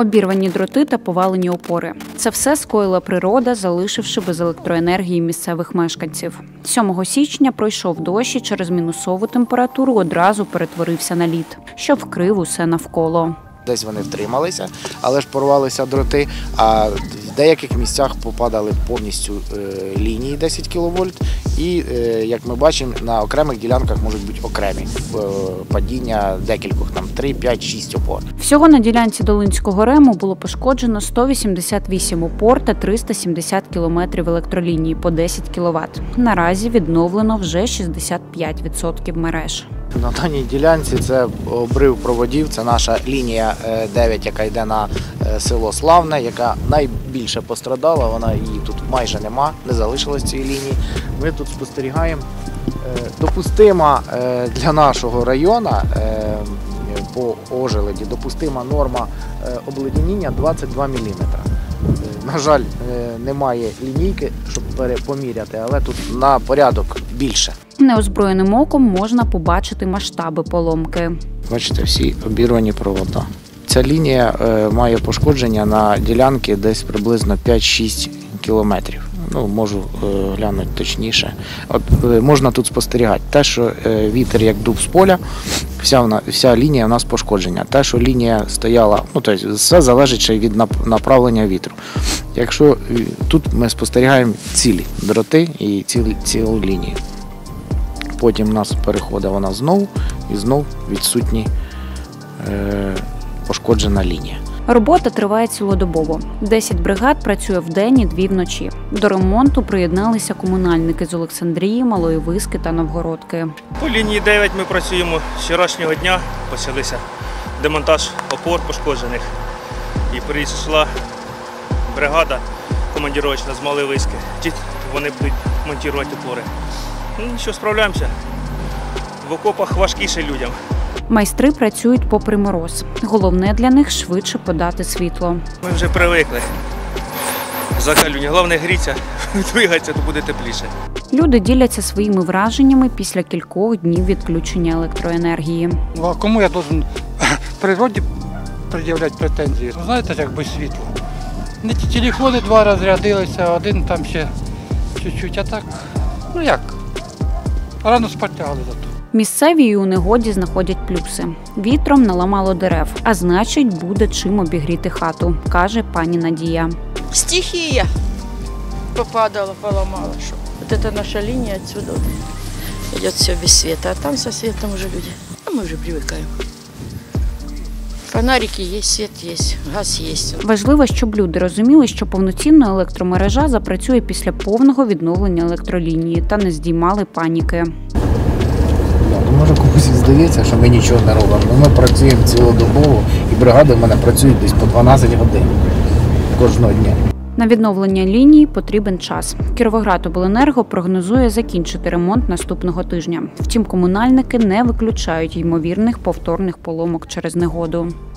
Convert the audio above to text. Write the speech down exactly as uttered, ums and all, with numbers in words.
Обірвані дроти та повалені опори. Це все скоїла природа, залишивши без електроенергії місцевих мешканців. сьомого січня пройшов дощ і через мінусову температуру одразу перетворився на лід, що вкрив усе навколо. Десь вони втрималися, але ж порвалися дроти, а в деяких місцях попадали повністю лінії десять кіловольт. І, як ми бачимо, на окремих ділянках можуть бути окремі падіння декількох, там три, п'ять, шість опор. Всього на ділянці Долинського РЕМу було пошкоджено сто вісімдесят вісім опор та триста сімдесят кілометрів електролінії по десять кіловат. Наразі відновлено вже шістдесят п'ять відсотків мереж. На даній ділянці це обрив проводів, це наша лінія дев'ять, яка йде на село Славне, яка найбільше пострадала, вона її тут майже нема, не залишилось цієї лінії. Ми тут спостерігаємо. Допустима для нашого району по ожеледі, допустима норма обледеніння двадцять два міліметри. На жаль, немає лінійки, щоб поміряти, але тут на порядок більше. Неозброєним оком можна побачити масштаби поломки. Бачите, всі обірвані провода. Ця лінія має пошкодження на ділянки десь приблизно п'ять-шість кілометрів. Ну, можу глянути точніше. От можна тут спостерігати те, що вітер як дув з поля, вся, вона, вся лінія у нас пошкодження. Те, що лінія стояла, ну, тобто все залежить ще від направлення вітру. Якщо тут ми спостерігаємо цілі дроти і цілі, цілу лінію. Потім у нас переходить вона знову і знову відсутні е, пошкоджена лінія. Робота триває цілодобово. десять бригад працює вдень і дві вночі. До ремонту приєдналися комунальники з Олександрії, Малої Виски та Новгородки. По лінії дев'ять ми працюємо з вчорашнього дня. Почалися демонтаж опор пошкоджених. І прийшла бригада командировочна з Малої Виски. Вони будуть монтувати опори. Ну, що, справляємося. В окопах важкіше людям. Майстри працюють попри мороз. Головне для них – швидше подати світло. Ми вже привикли. Закалюння. Головне гріться, двигатися, то буде тепліше. Люди діляться своїми враженнями після кількох днів відключення електроенергії. Ну, а кому я повинен природі пред'являти претензії? Знаєте, як без світла. Не ті телефони два розрядилися, один там ще чуть-чуть, а так, ну як, рано спати лягали зато. Місцеві і у негоді знаходять плюси. Вітром наламало дерев, а значить буде чим обігріти хату, каже пані Надія. Стихія попадала, поламала. Що. Вот это наша линия отсюда идет все без света, а там со светом уже люди. А мы уже привыкаем. Фонарики є, світ є, газ є. Важливо, щоб люди розуміли, що повноцінна електромережа запрацює після повного відновлення електролінії та не здіймали паніки. Може комусь здається, що ми нічого не робимо. Ми працюємо цілодобово і бригади в мене працюють десь по дванадцять годин кожного дня. На відновлення лінії потрібен час. Кіровоградобленерго прогнозує закінчити ремонт наступного тижня. Втім, комунальники не виключають ймовірних повторних поломок через негоду.